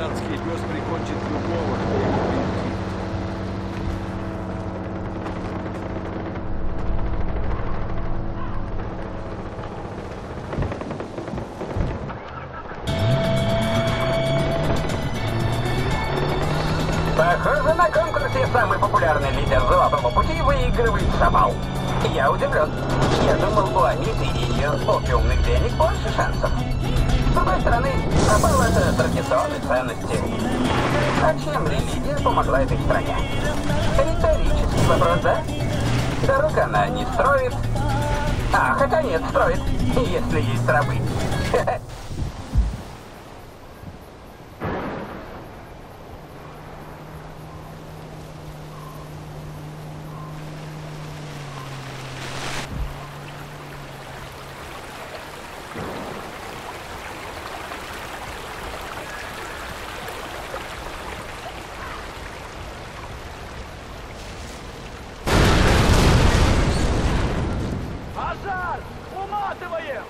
Гигантский пес прикончит любого, кто его прилетит. Похоже, на конкурсе самый популярный лидер Золотого пути выигрывает Шабал. Я удивлен. Я думал, у Амиты и ее опиумных денег больше шансов. С другой стороны, Шабал — это традиционные ценности. А чем религия помогла этой стране? Риторический вопрос, да? Дорог она не строит. Хотя нет, строит, если есть рабы. Пожар! Уматываем!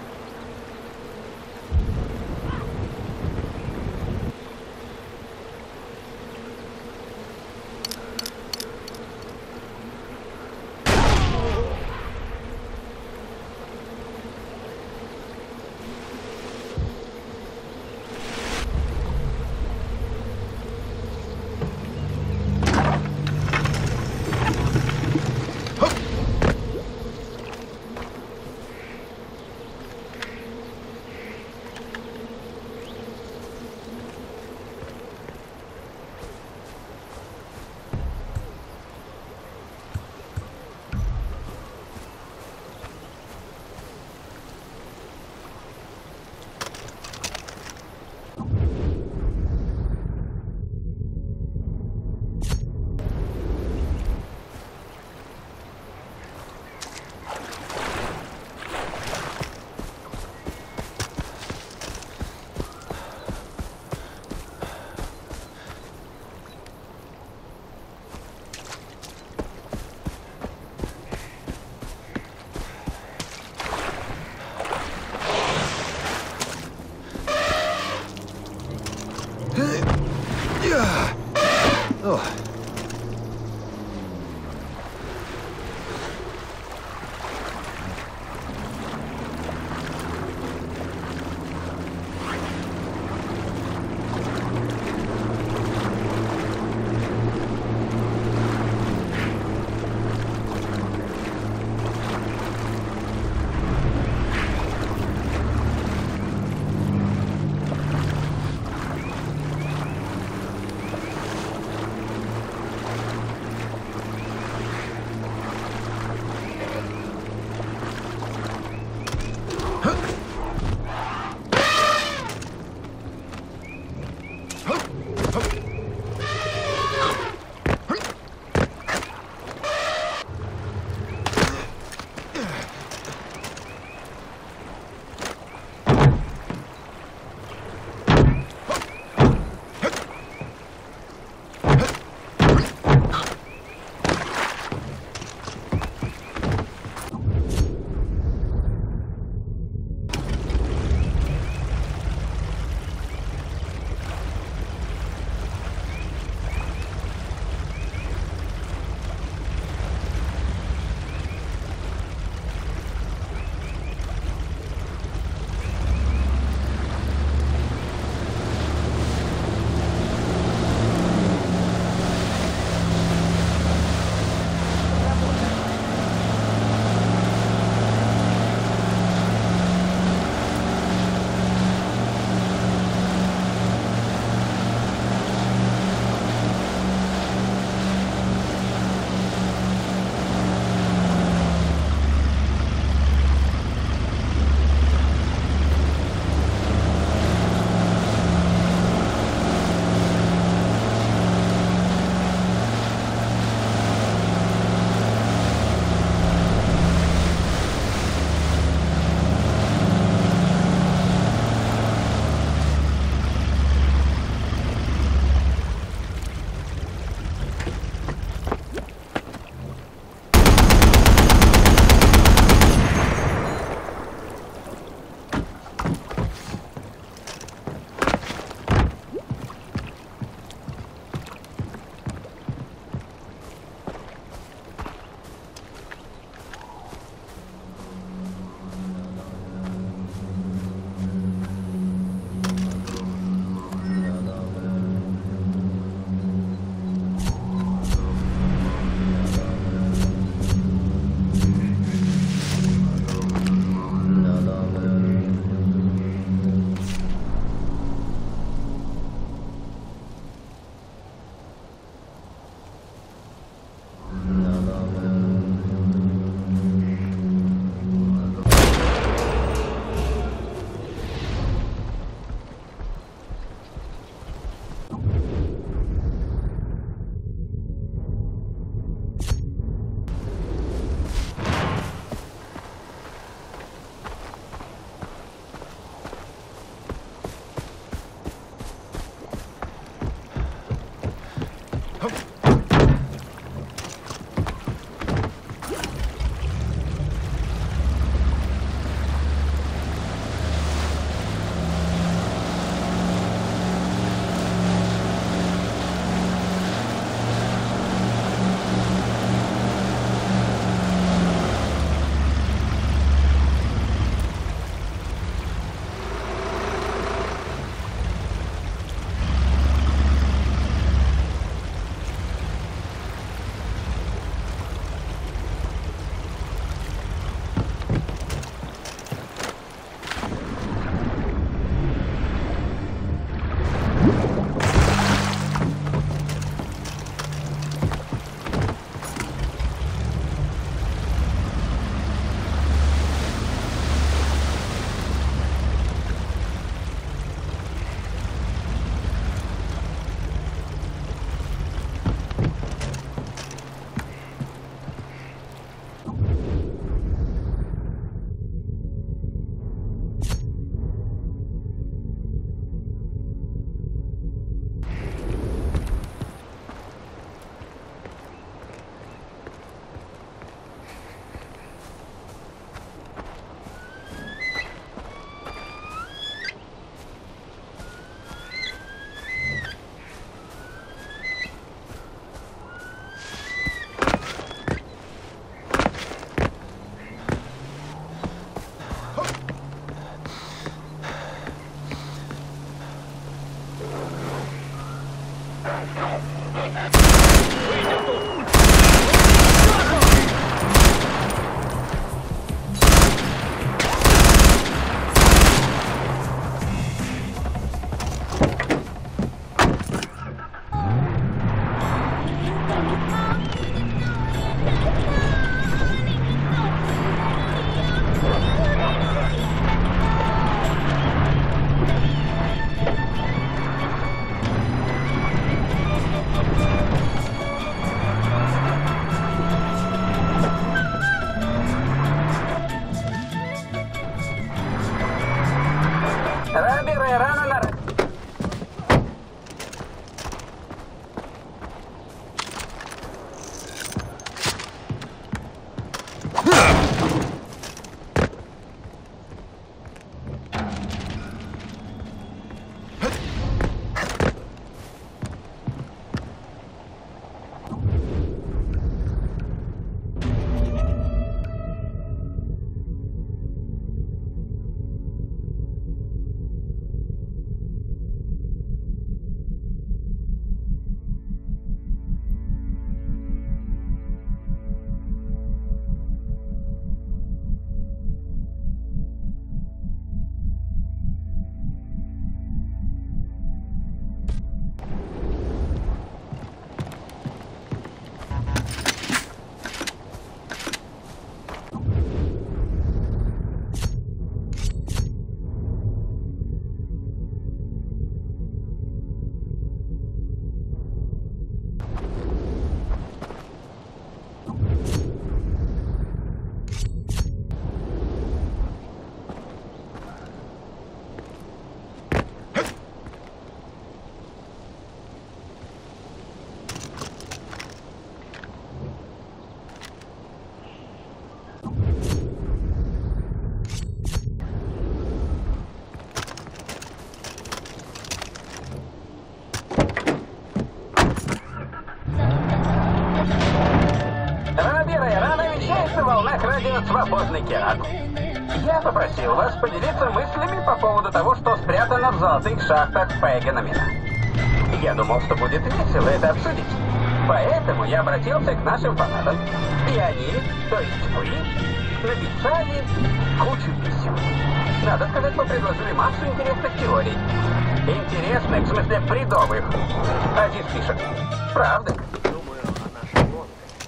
опорный керат. Я попросил вас поделиться мыслями по поводу того, что спрятано в золотых шахтах Пейганамина. Я думал, что будет весело это обсудить. Поэтому я обратился к нашим фанатам. И они, то есть вы, написали кучу писем. Надо сказать, мы предложили массу интересных теорий. Интересных, в смысле бредовых. Один пишет. Правда? Думаю о нашей лодке.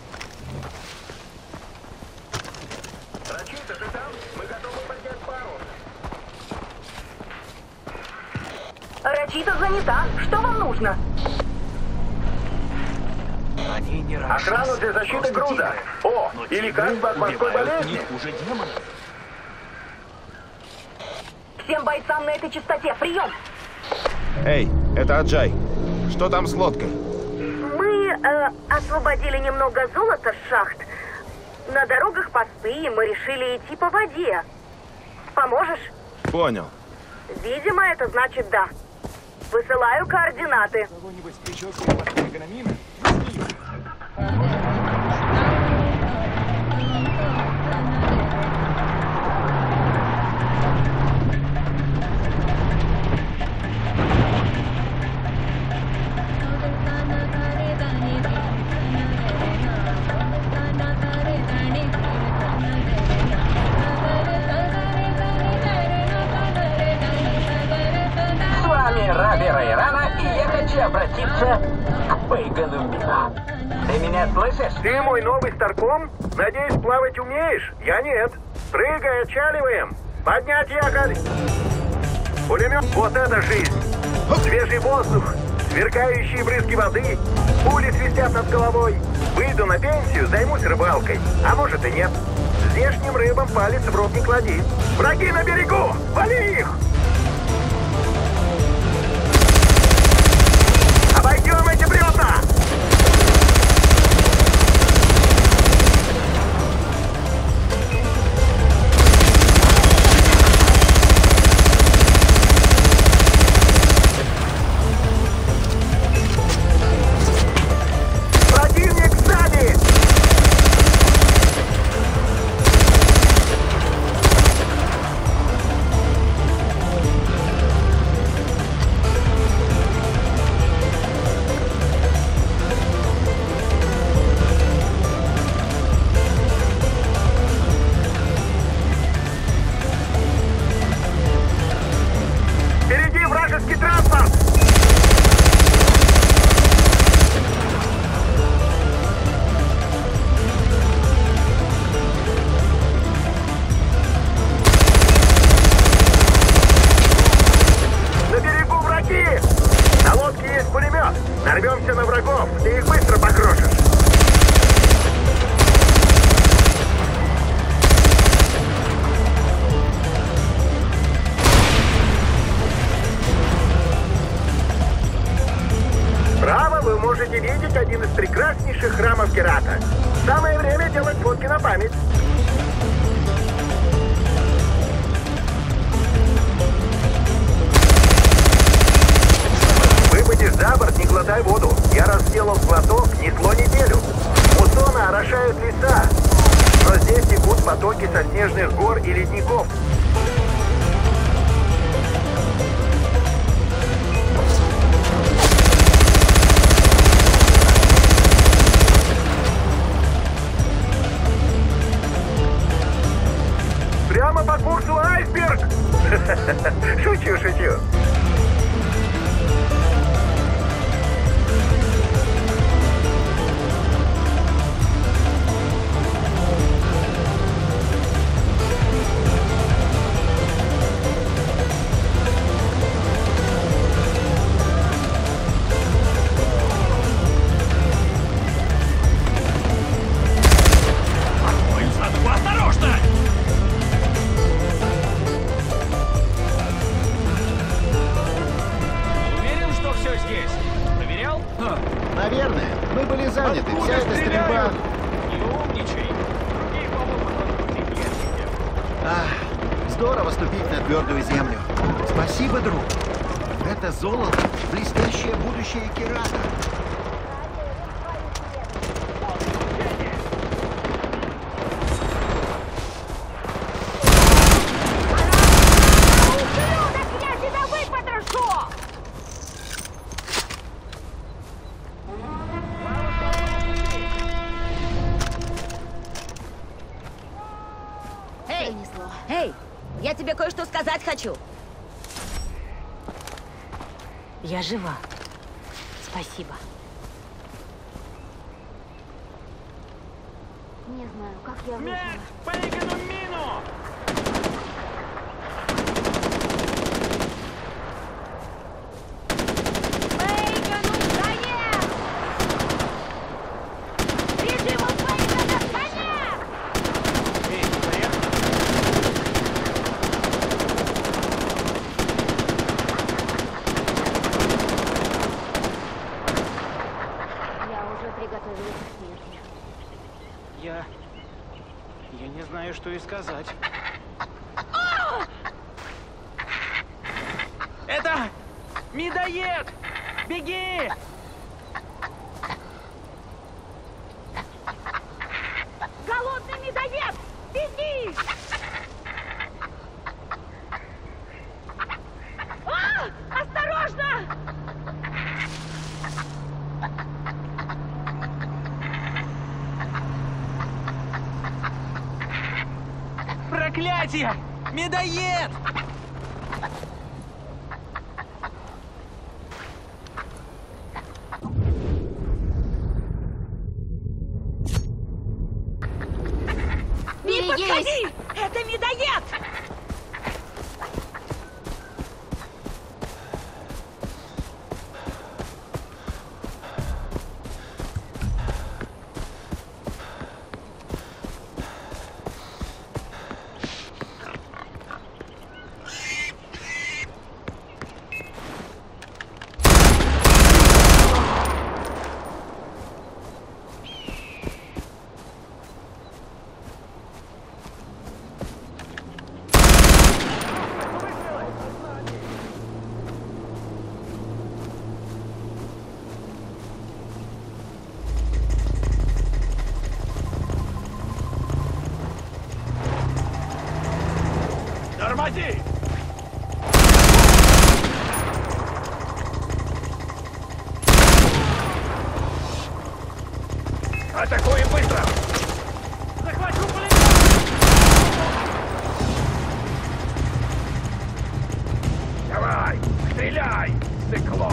Рачита, ты там? Мы готовы поднять парус. Рачита занята. Что вам нужно? Они не Охрану для защиты груза. О, и лекарство от морской болезни. Хуже демонов. Всем бойцам на этой частоте. Прием! Эй, это Аджай. Что там с лодкой? Мы освободили немного золота с шахт. На дорогах посты, и мы решили идти по воде. Поможешь? Понял. Видимо, это значит да. Высылаю координаты. Кого-нибудь встречу всех от Пейганамина? С вами Раби Райрана, и я хочу обратиться к Пейганамину. Ты меня слышишь? Ты мой новый старпом? Надеюсь, плавать умеешь? Я нет. Прыгай, отчаливаем. Поднять якорь. Пулемет. Вот это жизнь. Свежий воздух, сверкающие брызги воды, пули свистят над головой. Выйду на пенсию, займусь рыбалкой. А может и нет. Здешним рыбам палец в рот не клади. Враги на берегу! Вали их! Обойдем эти бревна! Противник сзади! Впереди вражеский транспорт! На берегу враги! На лодке есть пулемет! Нарвемся на врагов, ты их быстро покрошишь! Право, вы можете видеть один из прекраснейших храмов Керата. Самое время делать фотки на память. Выпадешь за борт, не глотай воду. Я раз сделал глоток, несло неделю. Муссоны орошают леса, но здесь текут потоки со снежных гор и ледников. Прямо по курсу айсберг! Шучу, шучу. Осторожно! Уверен, что все здесь? Проверял? Наверное. Мы были заняты. Вся эта стрельба... Не умничай. Другие помогут раскрутить ящики. Здорово ступить на твердую землю. Спасибо, друг. Это золото — блестящее будущее Керата. повезло. Эй, я тебе кое-что сказать хочу. Я жива. Спасибо. Не знаю, как я выжила. Смерть! Пейгану мину! Бейгану конец! Режиму Бейгана конец! Эй, порядок? Я уже приготовилась к смерти. Я не знаю, что и сказать. Это медоед! Беги! Голодный медоед! Беги! Осторожно! Проклятие! Медоед! Не Берегись! подходи! Это медоед! Тормози! Атакуем быстро! Захвачу пулемет! Давай! Стреляй! Стекло!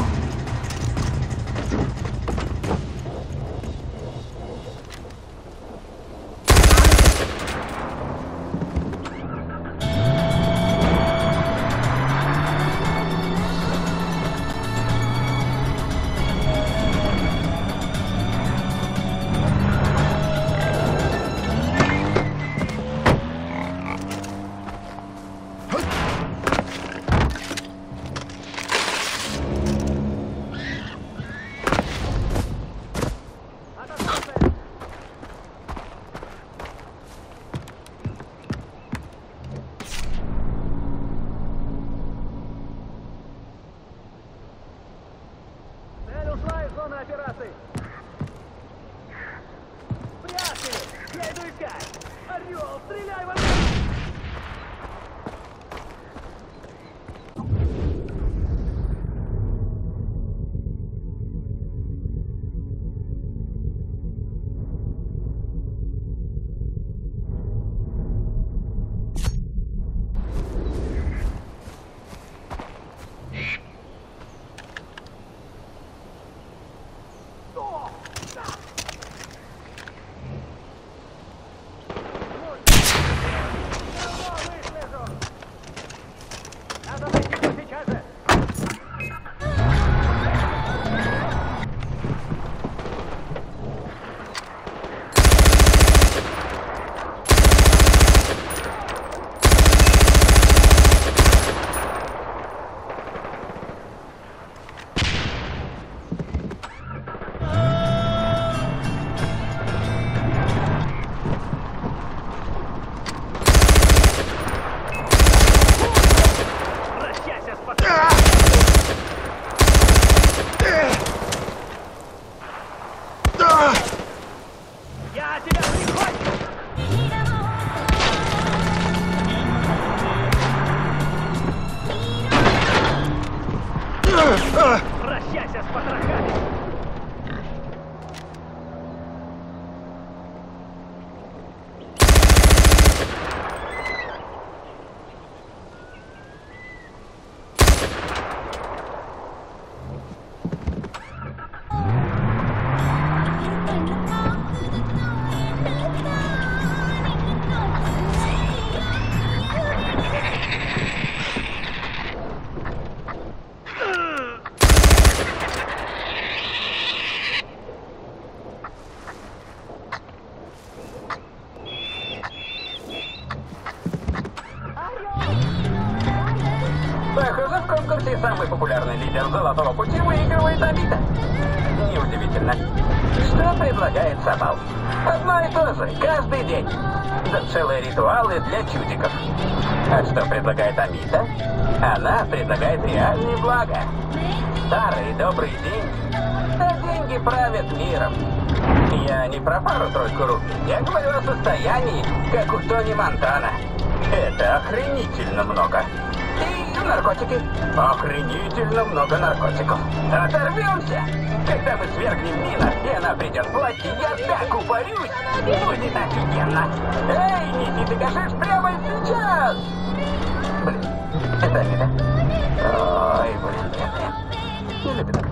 конкурсе самый популярный лидер Золотого Пути выигрывает Амита. Неудивительно. Что предлагает Сабал? Одно и то же, каждый день. Да целые ритуалы для чудиков. А что предлагает Амита? Она предлагает реальные блага. Старые добрые деньги. Да деньги правят миром. Я не про пару-тройку рублей. Я говорю о состоянии, как у Тони Монтана. Это охренительно много. И наркотики. Охренительно много наркотиков. Оторвемся. Когда мы свергнем Мина, и она придет в власть, я так упарюсь. Будет офигенно. Эй, Ники, ты кашишь прямо сейчас. Блин, это они, да? Ой, блин, нет. Не люблю так.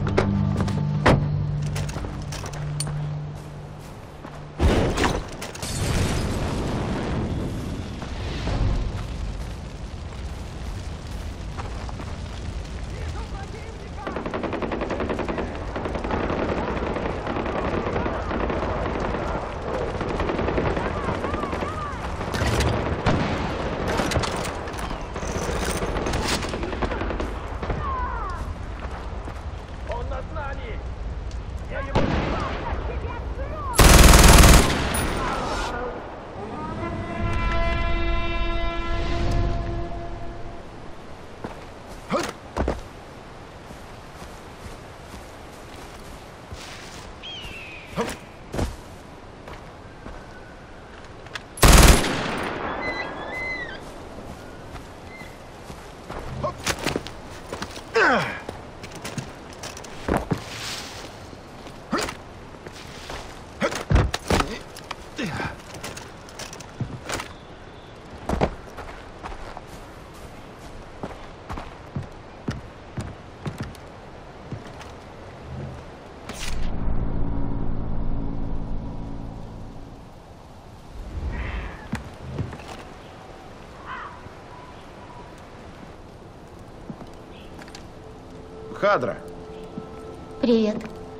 Хадра. Привет.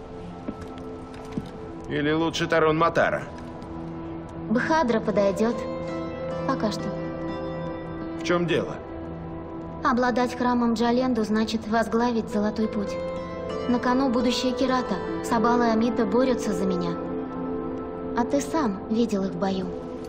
Или лучше Тарун Матара? Бхадра подойдет. Пока что. В чем дело? Обладать храмом Джаленду значит возглавить Золотой Путь. На кону будущее Кирата. Сабал и Амита борются за меня. А ты сам видел их в бою.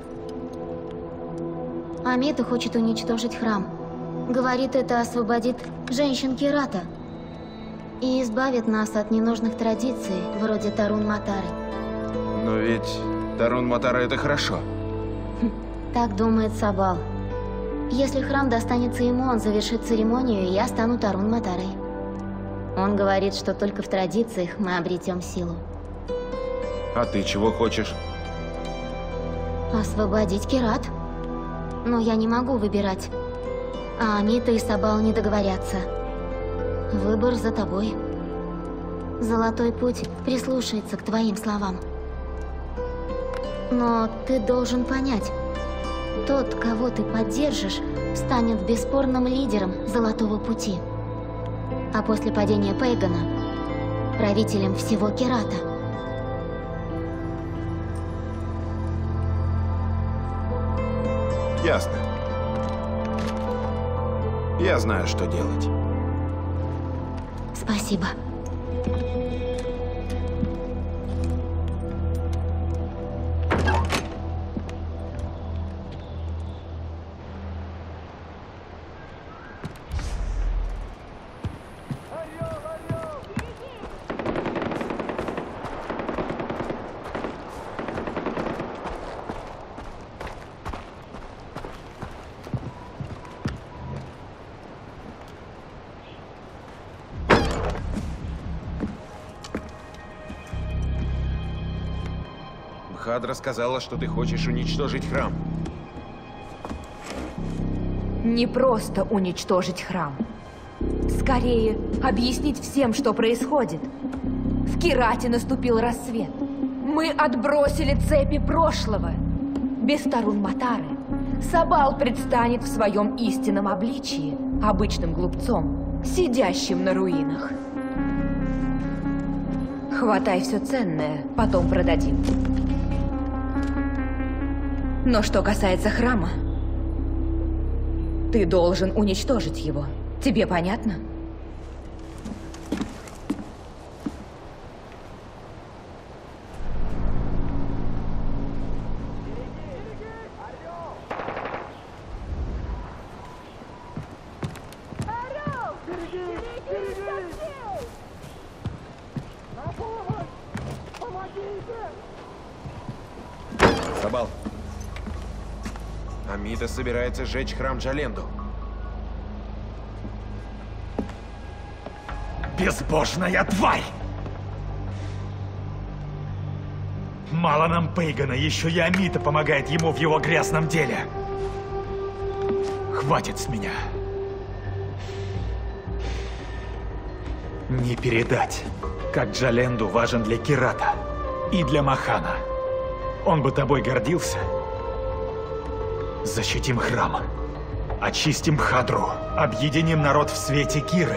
Амита хочет уничтожить храм. Говорит, это освободит женщин Кирата. И избавит нас от ненужных традиций, вроде Тарун Матары. Но ведь Тарун Матара — это хорошо. Так думает Сабал. Если храм достанется ему, он завершит церемонию, и я стану Тарун Матарой. Он говорит, что только в традициях мы обретем силу. А ты чего хочешь? Освободить Кират. Но я не могу выбирать. А Амита и Сабал не договорятся. Выбор за тобой. Золотой Путь прислушается к твоим словам. Но ты должен понять, тот, кого ты поддержишь, станет бесспорным лидером Золотого Пути. А после падения Пейгана – правителем всего Кирата. Ясно. Я знаю, что делать. Спасибо. Хадра сказала, что ты хочешь уничтожить храм. Не просто уничтожить храм. Скорее, объяснить всем, что происходит. В Кирате наступил рассвет. Мы отбросили цепи прошлого. Без Тарун Матары Сабал предстанет в своем истинном обличии, обычным глупцом, сидящим на руинах. Хватай все ценное, потом продадим. Но что касается храма, ты должен уничтожить его. Тебе понятно? Амита собирается сжечь храм Джаленду. Безбожная тварь! Мало нам Пейгана, еще и Амита помогает ему в его грязном деле. Хватит с меня. Не передать, как Джаленду важен для Кирата и для Махана. Он бы тобой гордился. Защитим храм, очистим Хадру, объединим народ в свете Киры.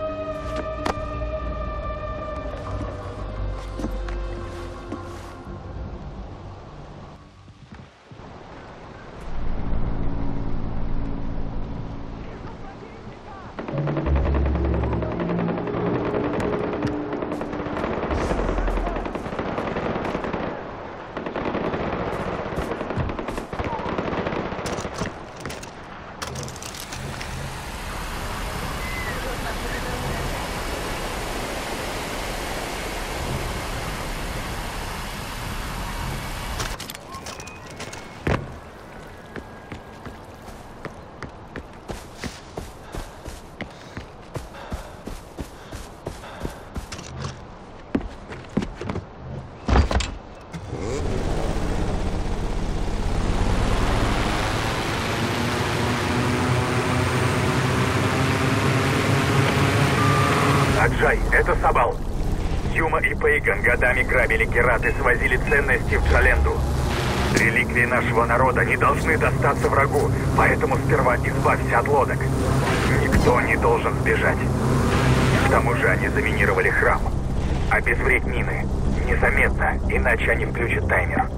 Аджай, это Сабал. Юма и Пейган годами грабили Кират и свозили ценности в Джаленду. Реликвии нашего народа не должны достаться врагу, поэтому сперва избавься от лодок. Никто не должен сбежать. К тому же они заминировали храм. Обезвредь мины. Незаметно, иначе они включат таймер.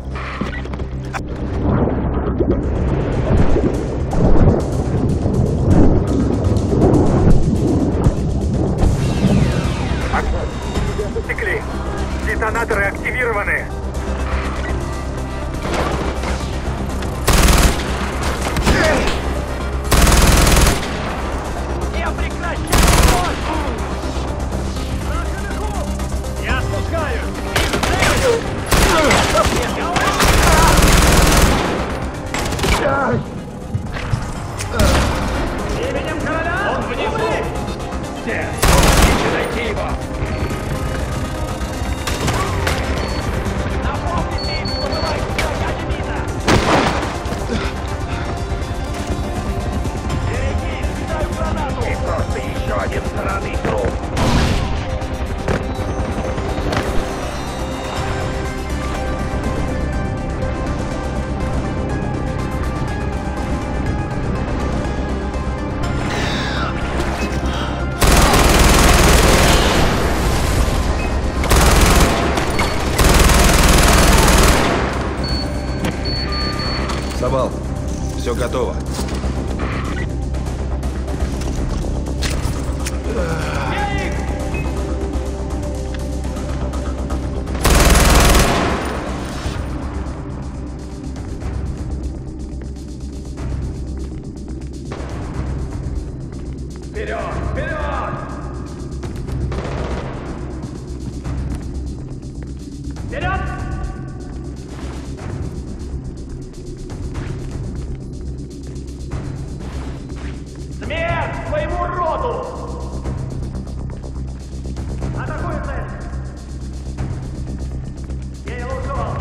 Засекли. Детонаторы активированы. Не прекращай! Я спускаю! Именем короля! Он внизу! Все! Помогите найти его! Напомните им, что бывает стоять мина! Береги, кидаю гранату! И просто еще один сраный труп! Сабал, все готово. Вперед! Вперед! Вперед! Смерть своему роду! Атакуем цель! Я его ушел!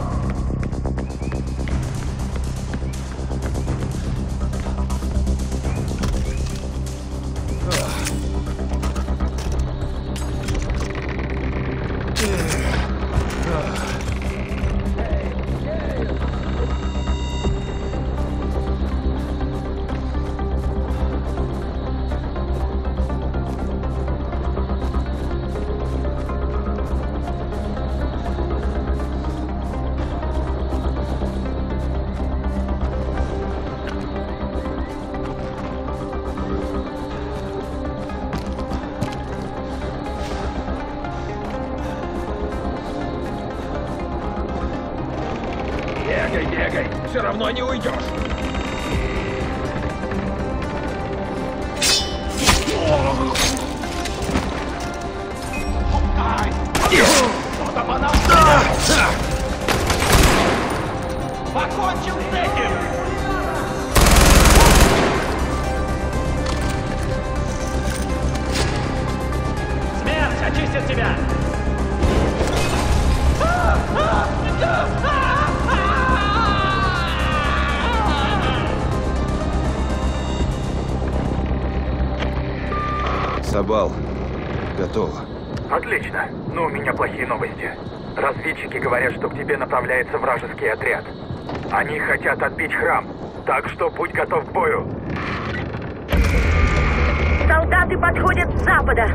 Бегай, бегай! Все равно не уйдешь! Что-то по нам! Покончим с этим! Сабал, готово. Отлично. Но у меня плохие новости. Разведчики говорят, что к тебе направляется вражеский отряд. Они хотят отбить храм, так что будь готов к бою. Солдаты подходят с запада.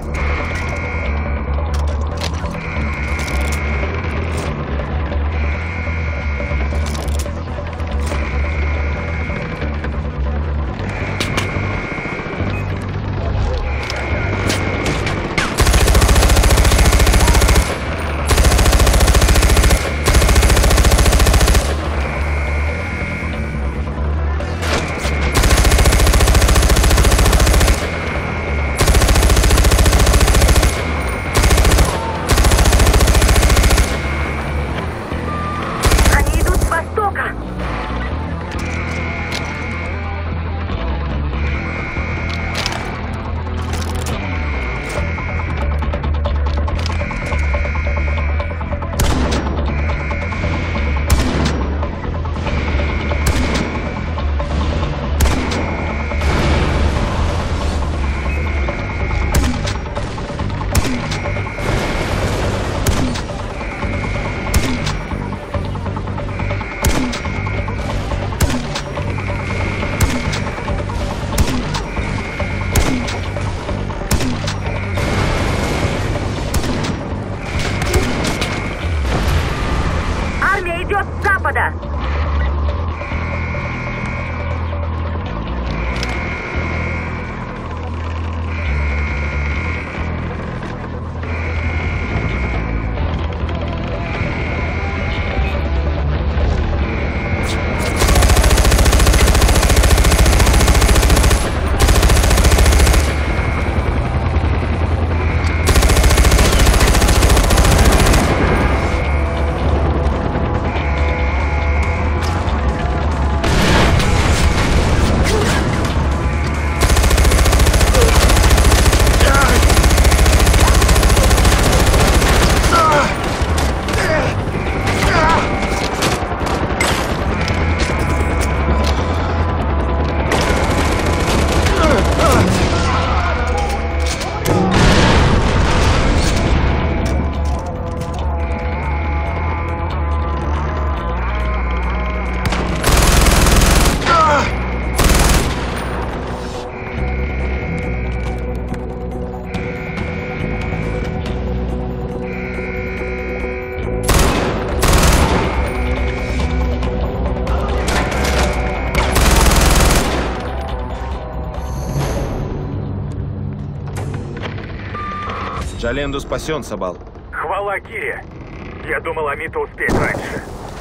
Джаленду спасен, Сабал. Хвала Кире. Я думал, Амита успеет раньше.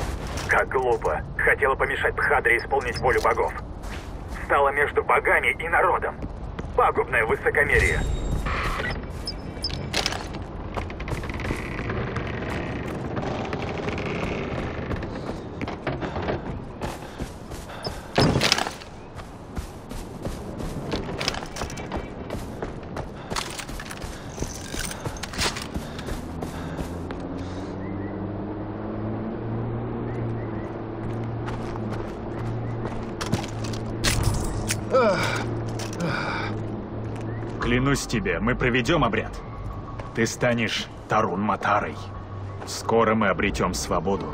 Как глупо. Хотела помешать Бхадре исполнить волю богов. Стала между богами и народом. Пагубное высокомерие. Клянусь тебе, мы проведем обряд. Ты станешь Тарун-Матарой. Скоро мы обретем свободу.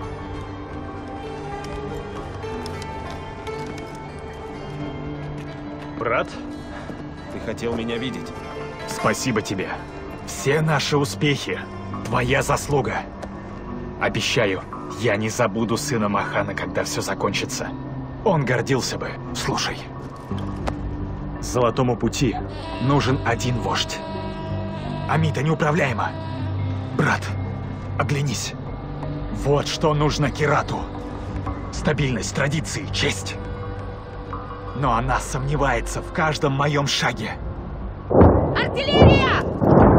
Брат? Ты хотел меня видеть? Спасибо тебе. Все наши успехи — твоя заслуга. Обещаю, я не забуду сына Махана, когда все закончится. Он гордился бы. Слушай. Золотому пути нужен один вождь. Амита неуправляема. Брат, оглянись. Вот что нужно Кирату. Стабильность, традиции, честь. Но она сомневается в каждом моем шаге. Артиллерия!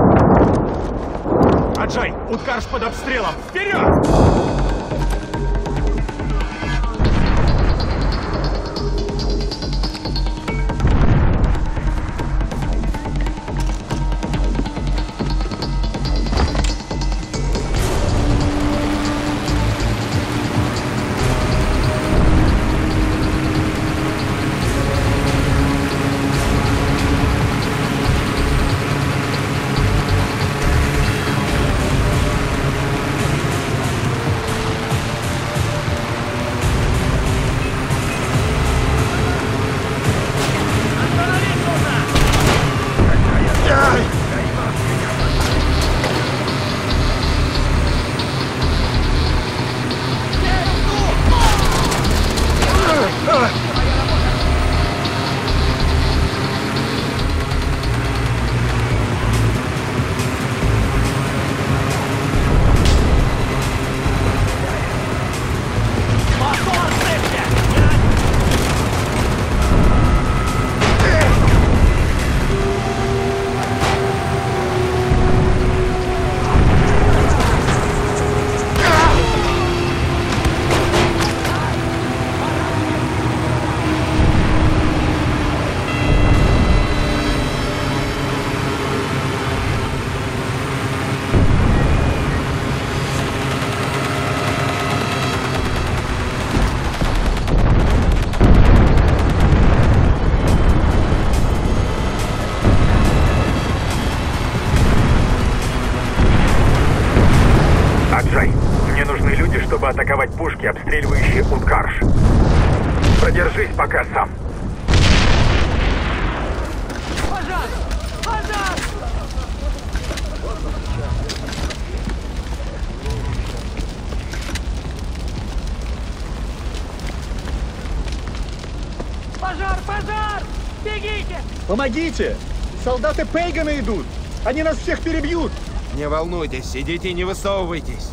Аджай, Уткарш под обстрелом! Вперед! пушки, обстреливающие Уткарш. Продержись пока сам. Пожар! Пожар! Пожар! Пожар! Бегите! Помогите! Солдаты Пейгана идут! Они нас всех перебьют! Не волнуйтесь, сидите и не высовывайтесь.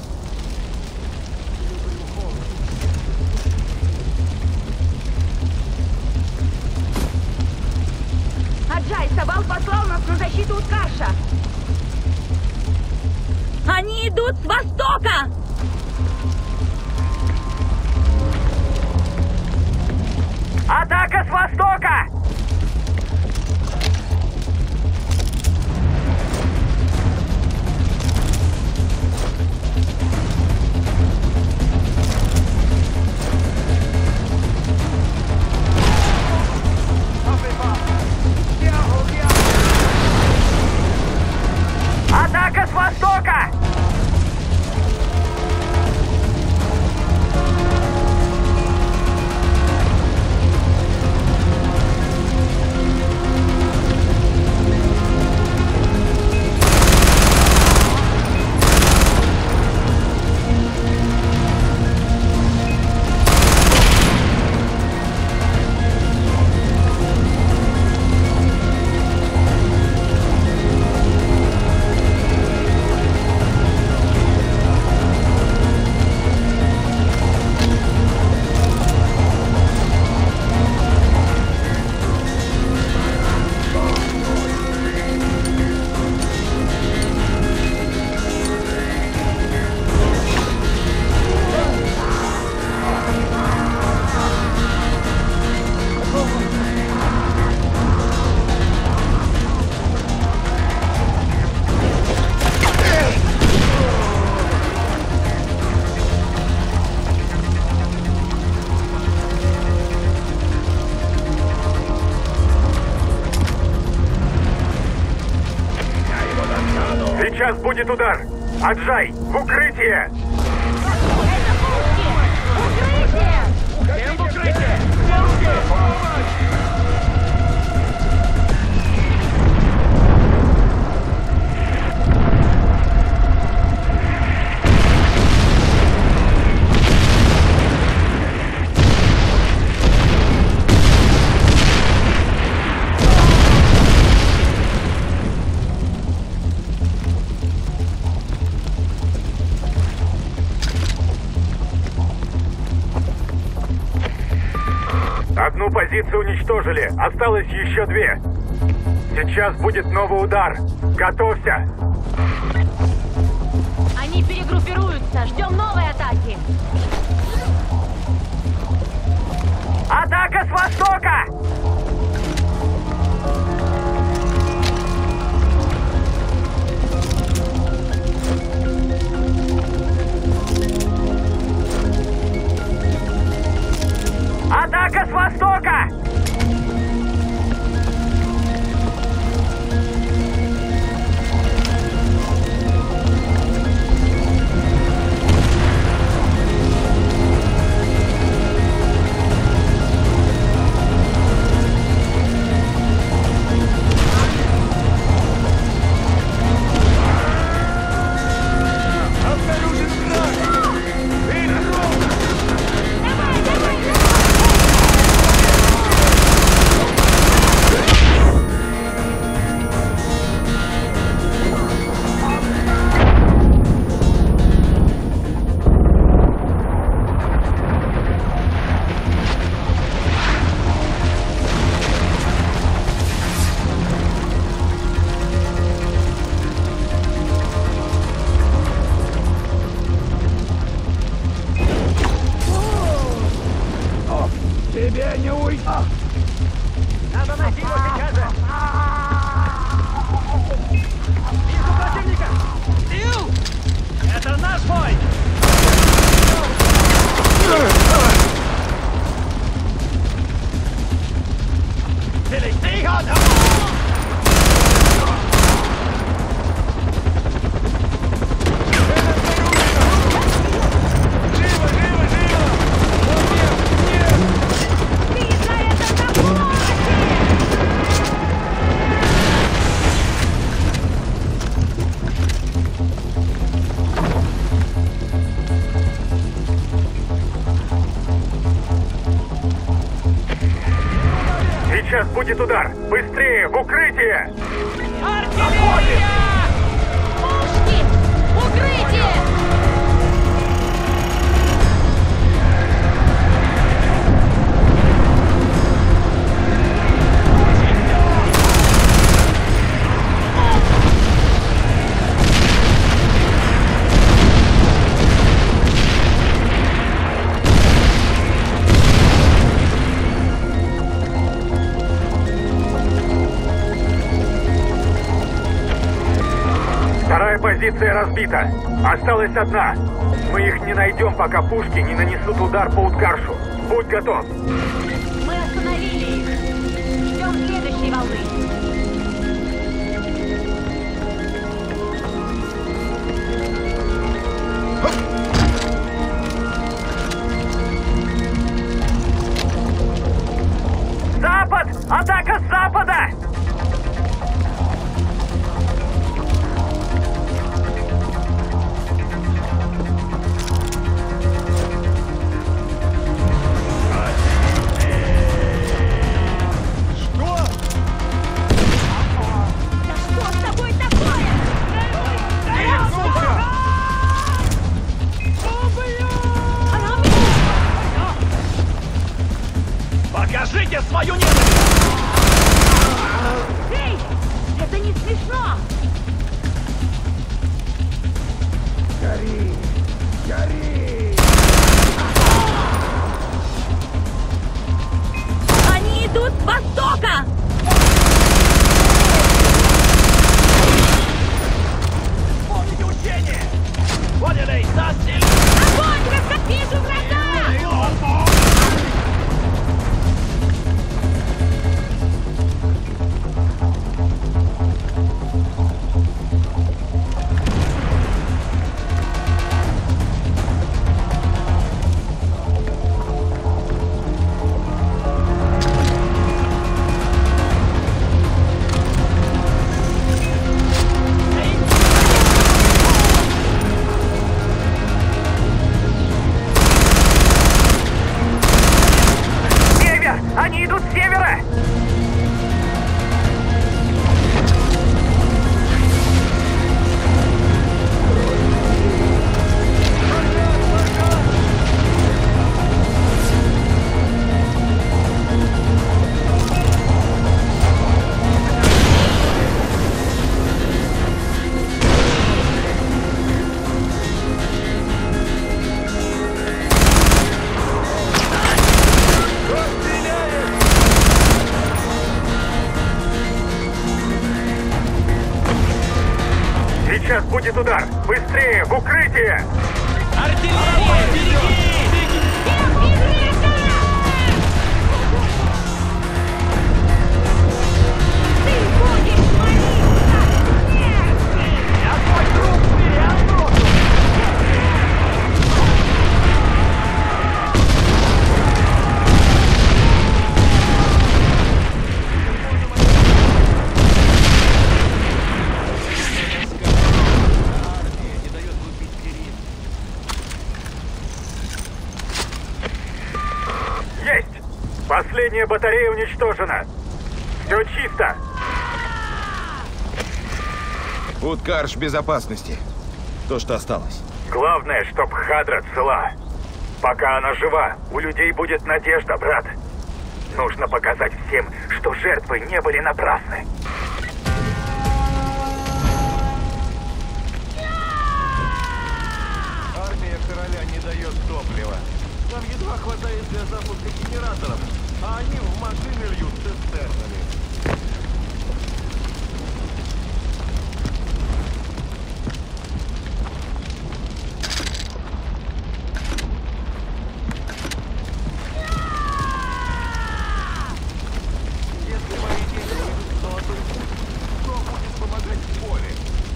Аджай, Сабал послал нас на защиту Уткарша. Они идут с востока! Атака с востока! Атака с востока! Сейчас будет удар! Аджай, в укрытие! Всем в укрытие! Одну позицию уничтожили, осталось еще две. Сейчас будет новый удар. Готовься! Они перегруппируются. Ждем новой атаки. Атака с востока! Атака с востока! Тебе не уйти! Надо найти его сейчас же! Вижу противника! Ил! Это наш бой! Живо, живо, живо! будет удар! Быстрее, в укрытие! Артиллерия! Пушки! Укрытие! Вторая позиция разбита. Осталась одна. Мы их не найдем, пока пушки не нанесут удар по Уткаршу. Будь готов. Мы остановили их. Ждем следующей волны. Запад! Атака с запада! Покажите свою ненависть! Эй! Это не смешно! Гори! Гори! Они идут с востока! Помните учение! Поняли? Засели! Огонь! Вижу врага! Они идут с севера! Сейчас будет удар! Быстрее, в укрытие! Артиллерия! Береги! Ты будешь молиться! Нет! Я твой друг, я брошу! Есть! Последняя батарея уничтожена! Все чисто! Уткарш в безопасности. То, что осталось. Главное, чтоб Хадра цела. Пока она жива, у людей будет надежда, брат. Нужно показать всем, что жертвы не были напрасны. Армия короля не дает топлива. Там едва хватает для запуска генераторов, а они в машины льют цистернами. Если мои дети выйдут в золотой путь, кто будет помогать в поле?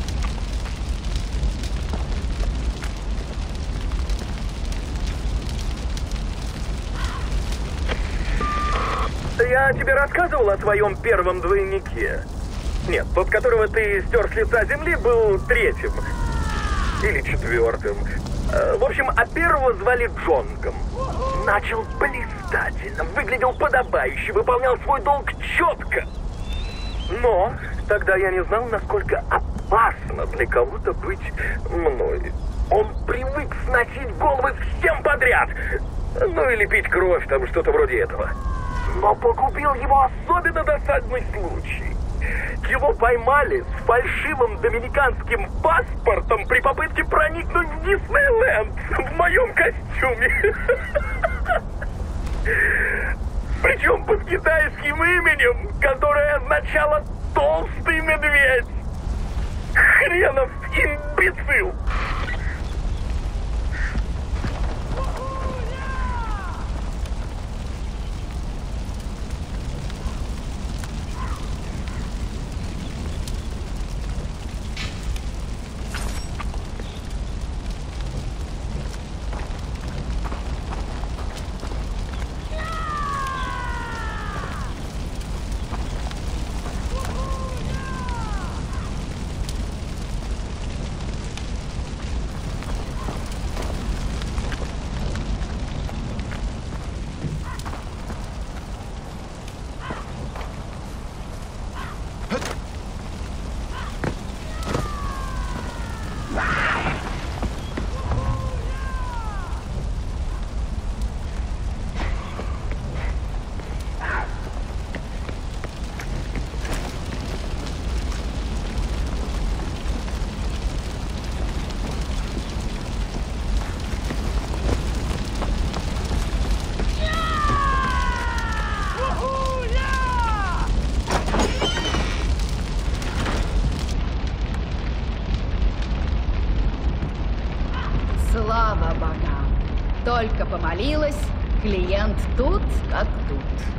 Я тебе рассказывал о своем первом двойнике? Нет, тот, которого ты стер с лица земли, был третьим. Или четвертым. В общем, а первого звали Джонгом. Начал блистательно, выглядел подобающе, выполнял свой долг четко. Но тогда я не знал, насколько опасно для кого-то быть мной. Он привык сносить головы всем подряд. Ну или пить кровь, там что-то вроде этого. Но погубил его особенно досадный случай. Его поймали с фальшивым доминиканским паспортом при попытке проникнуть в Диснейленд в моем костюме. Причем под китайским именем, которое означало «толстый медведь». Хренов имбецил. Слава богам! Только помолилась, клиент тут как тут.